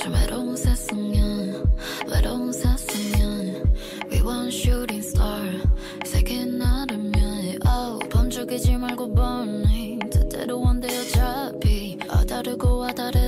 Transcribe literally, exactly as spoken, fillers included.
좀 외로운 세상이야 외로운 세상이야 We want shooting star 세계 나르면 oh, 범죽이지 말고 burning 뜻대로 원대 어차피 아 다르고 아 다르